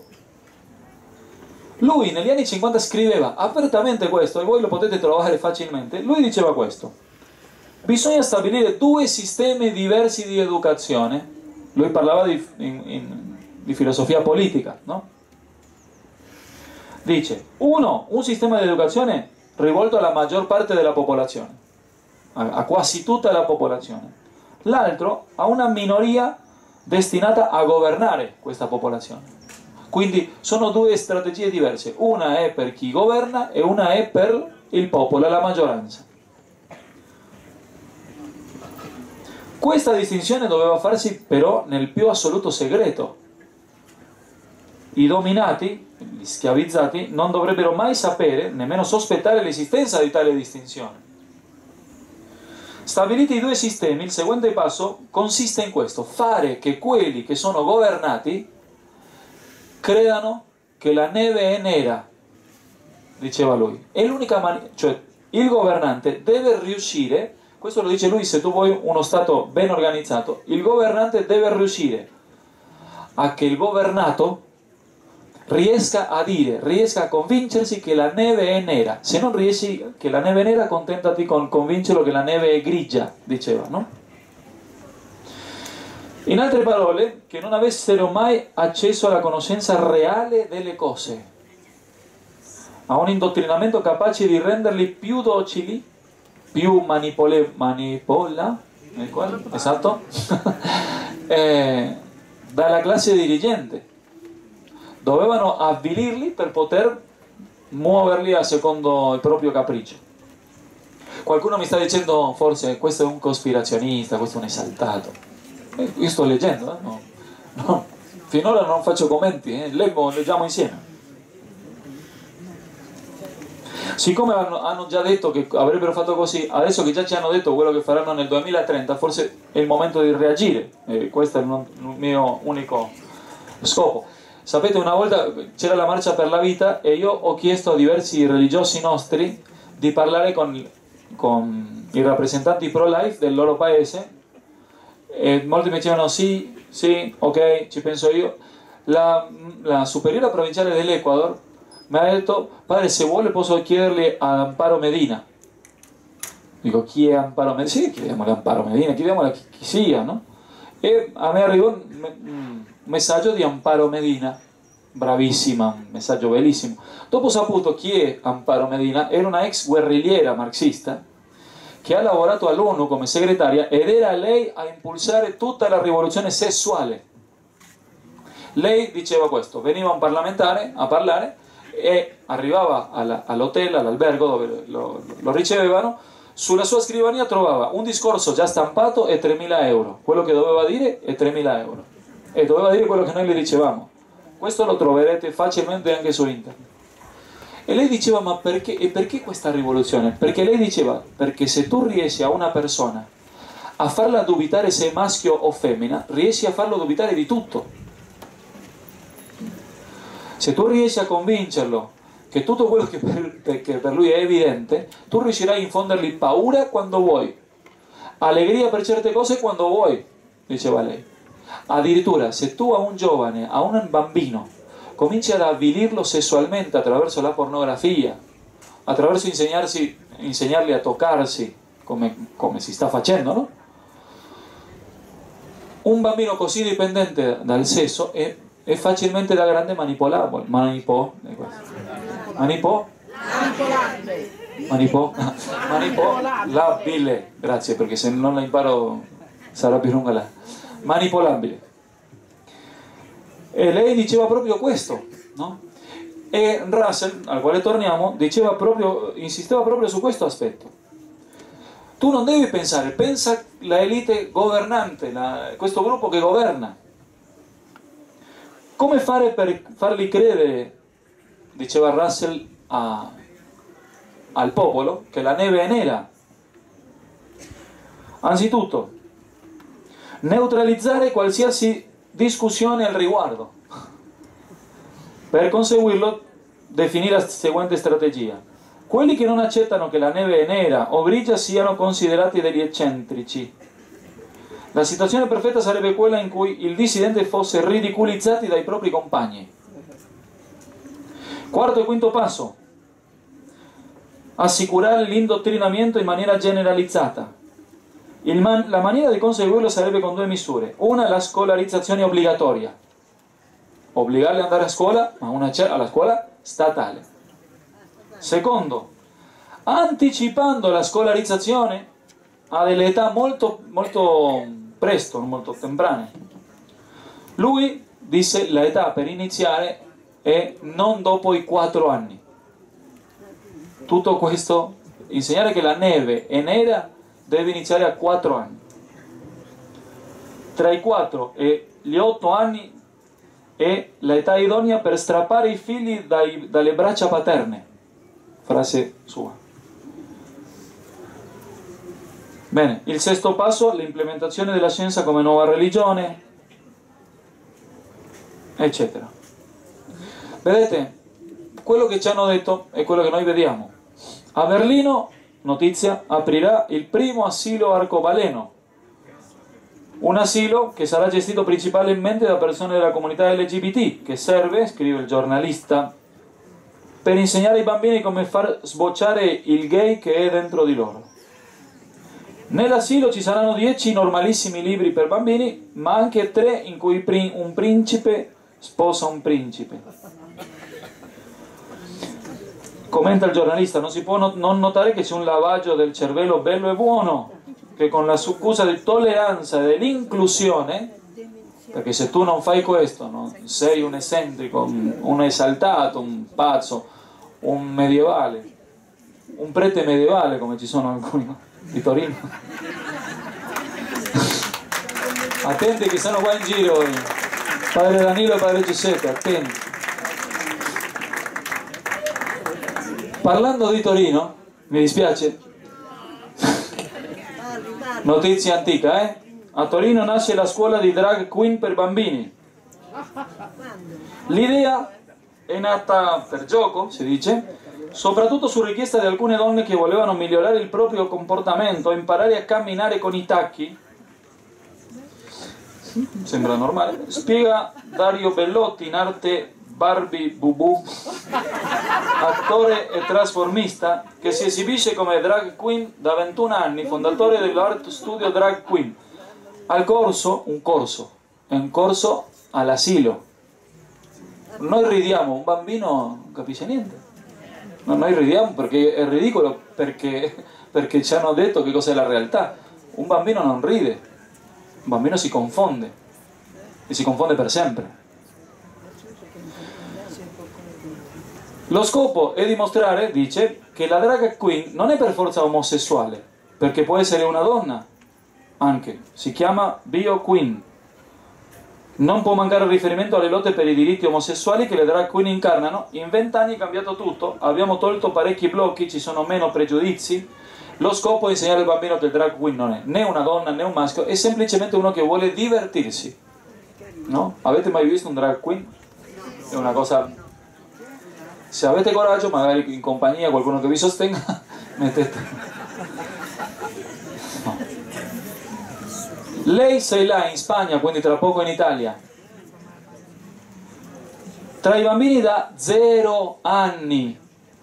Lui negli anni 50 scriveva apertamente questo, e voi lo potete trovare facilmente. Lui diceva questo: bisogna stabilire due sistemi diversi di educazione. Lui parlava di filosofia politica, no? Dice: un sistema di educazione rivolto alla maggior parte della popolazione, a quasi tutta la popolazione. L'altro a una minoria destinata a governare questa popolazione. Quindi sono due strategie diverse. Una è per chi governa e una è per il popolo, la maggioranza. Questa distinzione doveva farsi però nel più assoluto segreto. I dominati, gli schiavizzati, non dovrebbero mai sapere, nemmeno sospettare l'esistenza di tale distinzione. Stabiliti i due sistemi, il seguente passo consiste in questo: fare che quelli che sono governati credano che la neve è nera, diceva lui. È l'unica maniera, cioè il governante deve riuscire, questo lo dice lui, se tu vuoi uno Stato ben organizzato, il governante deve riuscire a che il governato riesca a convincersi che la neve è nera. Se non riesci che la neve è nera, contentati con convincerlo che la neve è grigia, diceva, no? In altre parole, che non avessero mai accesso alla conoscenza reale delle cose, a un indottrinamento capace di renderli più docili, più esatto, dalla classe dirigente. Dovevano avvilirli per poter muoverli a secondo il proprio capriccio. Qualcuno mi sta dicendo forse questo è un cospirazionista, questo è un esaltato. Io sto leggendo, no. Finora non faccio commenti, leggiamo insieme. Siccome hanno già detto che avrebbero fatto così, adesso che già ci hanno detto quello che faranno nel 2030, forse è il momento di reagire. Questo è il mio unico scopo. Sapete, una volta c'era la Marcia per la Vita e io ho chiesto a diversi religiosi nostri di parlare con i rappresentanti pro-life del loro paese, e molti mi dicevano sì, ok, ci penso io. La superiore provinciale dell'Ecuador mi ha detto: padre, se vuole posso chiederle ad Amparo Medina. Dico: chi è Amparo Medina? Sì, chiediamole a Amparo Medina, chiediamole a chi sia, no? E a me arrivò un messaggio di Amparo Medina, bravissima, un messaggio bellissimo. Dopo ho saputo chi è Amparo Medina. Era una ex guerrigliera marxista che ha lavorato all'ONU come segretaria ed era lei a impulsare tutta la rivoluzione sessuale. Lei diceva questo: veniva un parlamentare a parlare e arrivava all'hotel, all'albergo dove lo ricevevano. Sulla sua scrivania trovava un discorso già stampato e 3.000 euro. Quello che doveva dire è 3.000 euro. E doveva dire quello che noi le dicevamo. Questo lo troverete facilmente anche su internet. E lei diceva: ma perché? E perché questa rivoluzione? Perché lei diceva: perché se tu riesci a una persona a farla dubitare se è maschio o femmina, riesci a farlo dubitare di tutto. Se tu riesci a convincerlo che tutto quello che per lui è evidente, tu riuscirai a infondergli paura quando vuoi, allegria per certe cose quando vuoi, diceva lei. Addirittura se tu a un giovane, a un bambino, cominci ad avvilirlo sessualmente attraverso la pornografia, attraverso insegnargli a toccarsi, come si sta facendo, no? Un bambino così dipendente dal sesso è facilmente da grande manipolabile. Manipolabile. Grazie, perché se non la imparo sarà più lunga la... Manipolabile. E lei diceva proprio questo, no? E Russell, al quale torniamo, insisteva proprio su questo aspetto. Tu non devi pensare, pensa la elite governante, questo gruppo che governa. Come fare per fargli credere, diceva Russell al popolo, che la neve è nera? Anzitutto, neutralizzare qualsiasi discussione al riguardo. Per conseguirlo, definire la seguente strategia. Quelli che non accettano che la neve è nera o grigia siano considerati degli eccentrici. La situazione perfetta sarebbe quella in cui il dissidente fosse ridicolizzato dai propri compagni. Quarto e quinto passo. Assicurare l'indottrinamento in maniera generalizzata. La maniera di conseguirlo sarebbe con due misure. Una, la scolarizzazione obbligatoria. Obbligarli ad andare a scuola, ma alla scuola statale. Secondo, anticipando la scolarizzazione a delle età molto presto, molto temprane. Lui disse l'età per iniziare è non dopo i 4 anni. Tutto questo, insegnare che la neve è nera, deve iniziare a 4 anni. Tra i 4 e gli 8 anni è l'età idonea per strappare i figli dalle braccia paterne. Frase sua. Bene, il sesto passo, l'implementazione della scienza come nuova religione, eccetera. Vedete, quello che ci hanno detto è quello che noi vediamo. A Berlino, notizia, aprirà il primo asilo arcobaleno. Un asilo che sarà gestito principalmente da persone della comunità LGBT, che serve, scrive il giornalista, per insegnare ai bambini come far sbocciare il gay che è dentro di loro. Nell'asilo ci saranno 10 normalissimi libri per bambini, ma anche 3 in cui un principe sposa un principe. Commenta il giornalista, non si può non notare che c'è un lavaggio del cervello bello e buono, che con la scusa di tolleranza e dell'inclusione, perché se tu non fai questo, no? Sei un eccentrico, un esaltato, un pazzo, un medievale, un prete medievale, come ci sono alcuni di Torino. Attenti che sono qua in giro padre Danilo e padre Giuseppe, attenti. Parlando di Torino, mi dispiace, notizia antica, a Torino nasce la scuola di drag queen per bambini. L'idea è nata per gioco, si dice, soprattutto su richiesta di alcune donne che volevano migliorare il proprio comportamento, imparare a camminare con i tacchi. Sembra normale. Spiega Dario Bellotti, in arte Barbie Bubu, attore e trasformista, che si esibisce come drag queen da 21 anni, fondatore dell'Art Studio Drag Queen. Al corso, un corso all'asilo. Noi ridiamo, un bambino non capisce niente. Noi ridiamo perché è ridicolo, perché ci hanno detto che cos'è la realtà. Un bambino non ride, un bambino si confonde, e si confonde per sempre. Lo scopo è dimostrare, dice, che la drag queen non è per forza omosessuale, perché può essere una donna, anche, si chiama bio queen. Non può mancare riferimento alle lotte per i diritti omosessuali che le drag queen incarnano. In 20 anni è cambiato tutto, abbiamo tolto parecchi blocchi, ci sono meno pregiudizi. Lo scopo è insegnare al bambino che il drag queen non è né una donna né un maschio, è semplicemente uno che vuole divertirsi. No? Avete mai visto un drag queen? È una cosa Se avete coraggio, magari in compagnia, qualcuno che vi sostenga, mettete... No. Lei sei là in Spagna, quindi tra poco in Italia. Tra i bambini da 0 anni,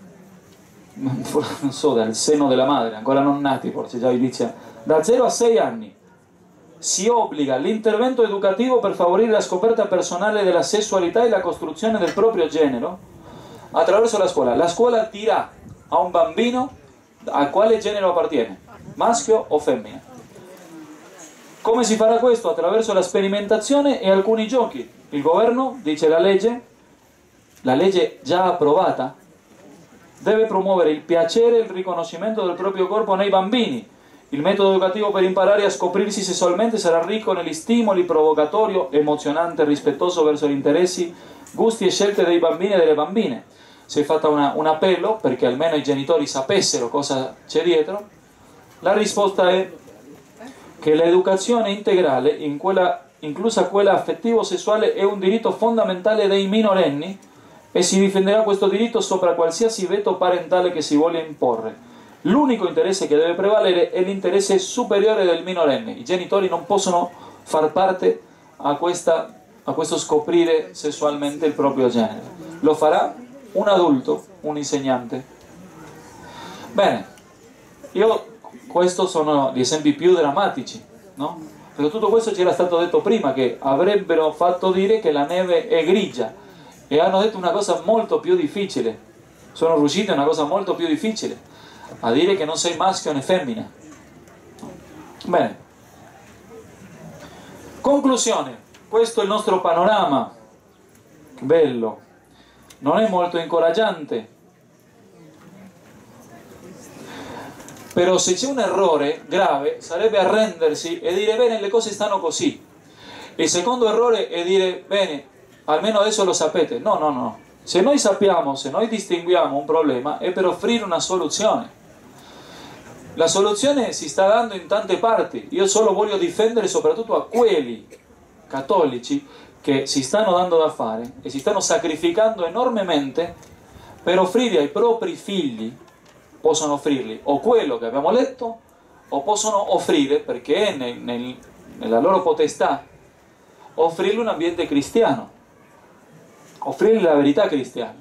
non so, dal seno della madre, ancora non nati forse, già inizia, da 0 a 6 anni, si obbliga l'intervento educativo per favorire la scoperta personale della sessualità e la costruzione del proprio genere attraverso la scuola. La scuola dirà a un bambino a quale genere appartiene, maschio o femmina. Come si farà questo? Attraverso la sperimentazione e alcuni giochi. Il governo, dice la legge già approvata, deve promuovere il piacere e il riconoscimento del proprio corpo nei bambini. Il metodo educativo per imparare a scoprirsi sessualmente sarà ricco negli stimoli, provocatorio, emozionante, rispettoso verso gli interessi, gusti e scelte dei bambini e delle bambine. Si è fatto un appello perché almeno i genitori sapessero cosa c'è dietro. La risposta è che l'educazione integrale, inclusa quella affettivo-sessuale, è un diritto fondamentale dei minorenni e si difenderà questo diritto sopra qualsiasi veto parentale che si voglia imporre. L'unico interesse che deve prevalere è l'interesse superiore del minorenne. I genitori non possono far parte a questo scoprire sessualmente il proprio genere. Lo farà un adulto, un insegnante. Bene, questi sono gli esempi più drammatici, no? Però tutto questo ci era stato detto prima, che avrebbero fatto dire che la neve è grigia, e hanno detto una cosa molto più difficile. Sono riusciti a una cosa molto più difficile, a dire che non sei maschio né femmina. Bene, conclusione, questo è il nostro panorama bello, non è molto incoraggiante, però se c'è un errore grave sarebbe arrendersi e dire bene, le cose stanno così. Il secondo errore è dire bene, almeno adesso lo sapete. No, se noi sappiamo, se noi distinguiamo un problema è per offrire una soluzione. La soluzione si sta dando in tante parti. Io solo voglio difendere soprattutto a quelli cattolici che si stanno dando da fare e si stanno sacrificando enormemente per offrire ai propri figli, possono offrirgli o quello che abbiamo letto, o possono offrire, perché è nella loro potestà, offrirgli un ambiente cristiano, offrirgli la verità cristiana.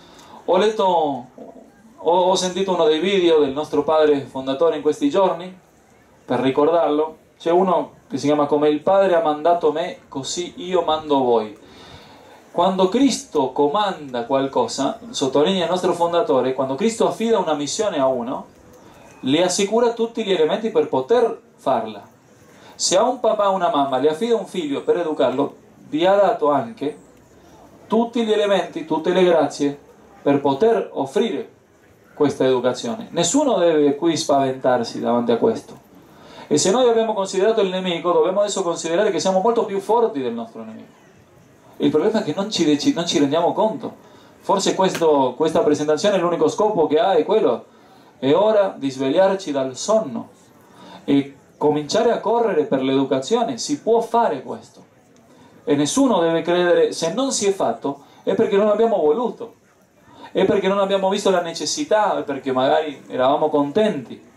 Ho sentito uno dei video del nostro padre fondatore in questi giorni, per ricordarlo. C'è uno che si chiama "Come il Padre ha mandato me, così io mando voi". Quando Cristo comanda qualcosa, sottolinea il nostro fondatore, quando Cristo affida una missione a uno, le assicura tutti gli elementi per poter farla. Se a un papà o una mamma le affida un figlio per educarlo, vi ha dato anche tutti gli elementi, tutte le grazie per poter offrire questa educazione. Nessuno deve qui spaventarsi davanti a questo. E se noi abbiamo considerato il nemico, dobbiamo adesso considerare che siamo molto più forti del nostro nemico. Il problema è che non ci rendiamo conto. Forse questa presentazione, l'unico scopo che ha è quello. È ora di svegliarci dal sonno e cominciare a correre per l'educazione. Si può fare questo. E nessuno deve credere, se non si è fatto, è perché non abbiamo voluto. È perché non abbiamo visto la necessità, è perché magari eravamo contenti.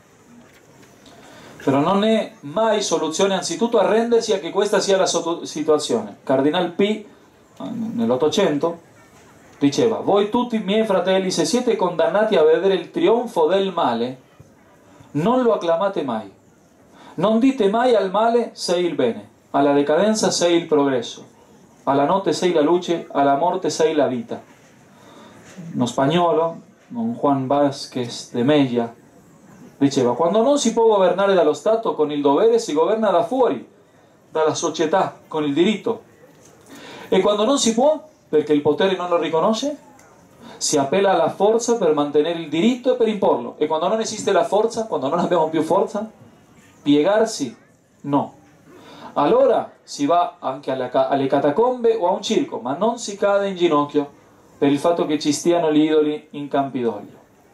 Però non è mai soluzione anzitutto arrendersi a che questa sia la situazione. Cardinal P, nell'Ottocento, diceva: voi tutti miei fratelli, se siete condannati a vedere il trionfo del male, non lo acclamate mai. Non dite mai al male sei il bene, alla decadenza sei il progresso, alla notte sei la luce, alla morte sei la vita. Uno spagnolo, Don Juan Vázquez de Mella, diceva: quando non si può governare dallo Stato con il dovere, si governa da fuori, dalla società, con il diritto. E quando non si può, perché il potere non lo riconosce, si appella alla forza per mantenere il diritto e per imporlo. E quando non esiste la forza, quando non abbiamo più forza, piegarsi, no. Allora si va anche alle catacombe o a un circo, ma non si cade in ginocchio per il fatto che ci stiano gli idoli in Campidoglio.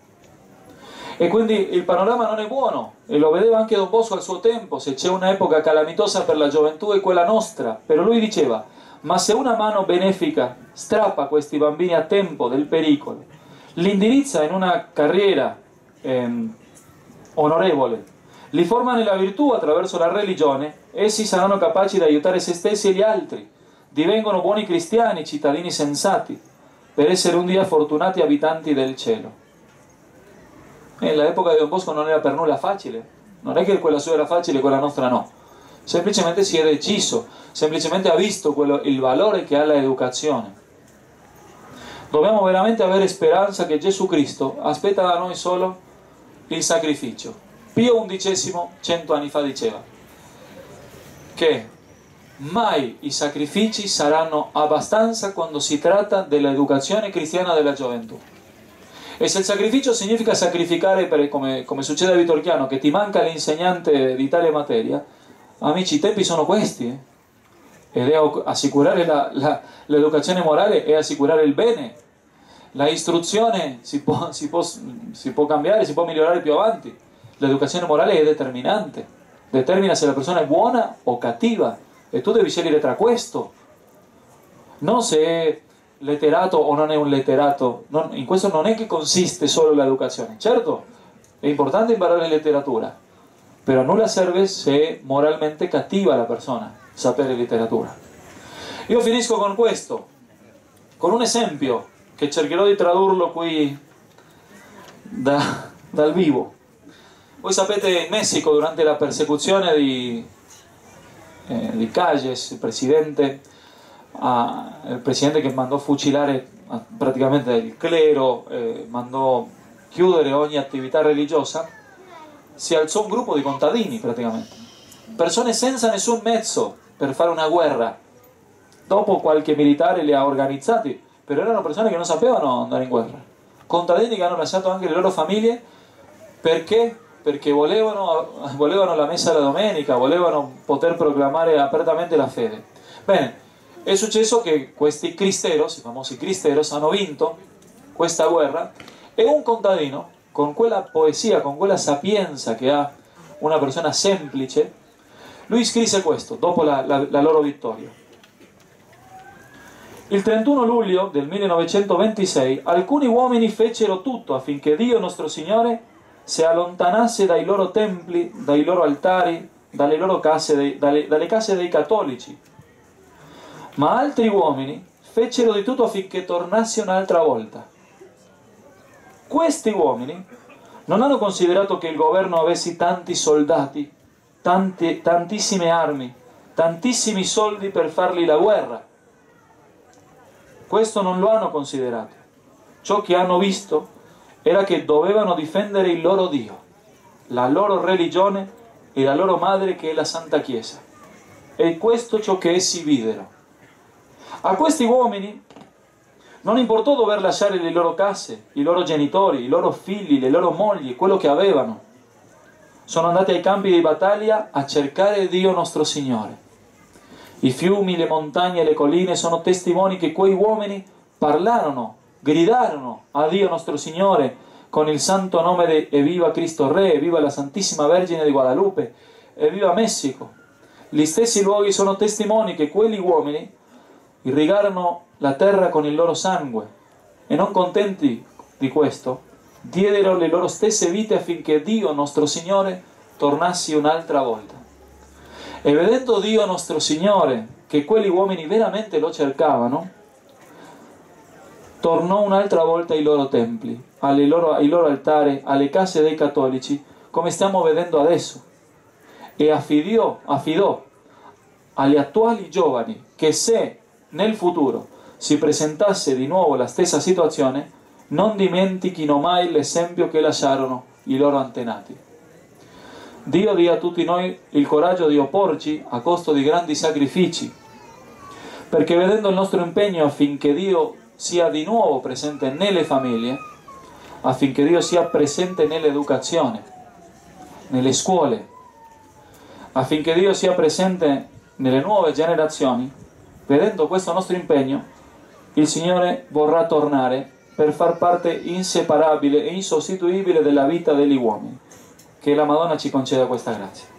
E quindi il panorama non è buono, e lo vedeva anche Don Bosco al suo tempo. Se c'è un'epoca calamitosa per la gioventù è quella nostra. Però lui diceva: ma se una mano benefica strappa questi bambini a tempo del pericolo li indirizza in una carriera onorevole, li forma nella virtù attraverso la religione, essi saranno capaci di aiutare se stessi e gli altri, divengono buoni cristiani, cittadini sensati, per essere un dia fortunati abitanti del cielo. Nell'epoca di Don Bosco non era per nulla facile, non è che quella sua era facile e quella nostra no, semplicemente si è deciso, semplicemente ha visto il valore che ha l'educazione. Dobbiamo veramente avere speranza che Gesù Cristo aspetta da noi solo il sacrificio. Pio XI 100 anni fa diceva che mai i sacrifici saranno abbastanza quando si tratta dell'educazione cristiana della gioventù. E se il sacrificio significa sacrificare, come succede a Vitorchiano, che ti manca l'insegnante di tale materia, amici, i tempi sono questi. Ed è assicurare l'educazione morale è assicurare il bene. La istruzione si può cambiare, si può migliorare più avanti. L'educazione morale è determinante. Determina se la persona è buona o cattiva. E tu devi scegliere tra questo. Non se è letterato o non è un letterato. In questo non è che consiste solo l'educazione. Certo, è importante imparare letteratura. Però a nulla serve se è moralmente cattiva la persona, sapere letteratura. Io finisco con questo, con un esempio che cercherò di tradurlo qui dal vivo. Voi sapete, in Messico, durante la persecuzione di Calles, il presidente che mandò fucilare praticamente il clero, mandò chiudere ogni attività religiosa, si alzò un gruppo di contadini praticamente, persone senza nessun mezzo per fare una guerra. Dopo qualche militare li ha organizzati, però erano persone che non sapevano andare in guerra, contadini che hanno lasciato anche le loro famiglie. Perché? Perché volevano la messa la domenica, volevano poter proclamare apertamente la fede. Bene, è successo che questi cristeros, i famosi cristeros, hanno vinto questa guerra, e un contadino, con quella poesia, con quella sapienza che ha una persona semplice, lui scrisse questo, dopo la loro vittoria. Il 31 luglio del 1926 alcuni uomini fecero tutto affinché Dio nostro Signore si allontanasse dai loro templi, dai loro altari, dalle loro case, dalle case dei cattolici. Ma altri uomini fecero di tutto affinché tornasse un'altra volta. Questi uomini non hanno considerato che il governo avesse tanti soldati, tantissime armi, tantissimi soldi per fargli la guerra. Questo non lo hanno considerato. Ciò che hanno visto era che dovevano difendere il loro Dio, la loro religione e la loro madre, che è la Santa Chiesa. E questo ciò che essi videro. A questi uomini non importò dover lasciare le loro case, i loro genitori, i loro figli, le loro mogli, quello che avevano. Sono andati ai campi di battaglia a cercare Dio nostro Signore. I fiumi, le montagne e le colline sono testimoni che quei uomini parlarono, gridarono a Dio nostro Signore con il santo nome di Evviva Cristo Re, Evviva la Santissima Vergine di Guadalupe, Evviva Messico. Gli stessi luoghi sono testimoni che quegli uomini irrigarono la terra con il loro sangue e, non contenti di questo, diedero le loro stesse vite affinché Dio nostro Signore tornasse un'altra volta. E vedendo Dio nostro Signore che quegli uomini veramente lo cercavano, tornò un'altra volta ai loro templi, ai loro altari, alle case dei cattolici, come stiamo vedendo adesso, e affidò agli attuali giovani che, se nel futuro si presentasse di nuovo la stessa situazione, non dimentichino mai l'esempio che lasciarono i loro antenati. Dio dia a tutti noi il coraggio di opporci a costo di grandi sacrifici, perché vedendo il nostro impegno affinché Dio sia di nuovo presente nelle famiglie, affinché Dio sia presente nell'educazione, nelle scuole, affinché Dio sia presente nelle nuove generazioni, vedendo questo nostro impegno, il Signore vorrà tornare per far parte inseparabile e insostituibile della vita degli uomini. Che la Madonna ci conceda questa grazia.